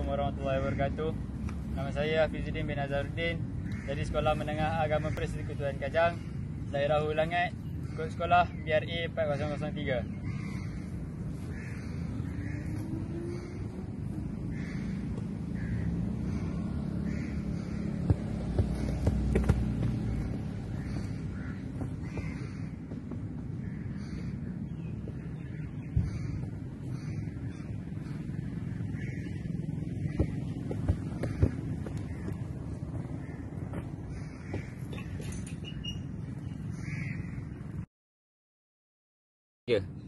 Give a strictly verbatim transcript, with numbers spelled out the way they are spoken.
Assalamualaikum warahmatullahi wabarakatuh. Nama saya Hafizuddin bin Azharuddin dari Sekolah Menengah Agama Persekutuan Kajang, daerah Hulu Langat, kod sekolah B R A empat kosong kosong tiga. Ya.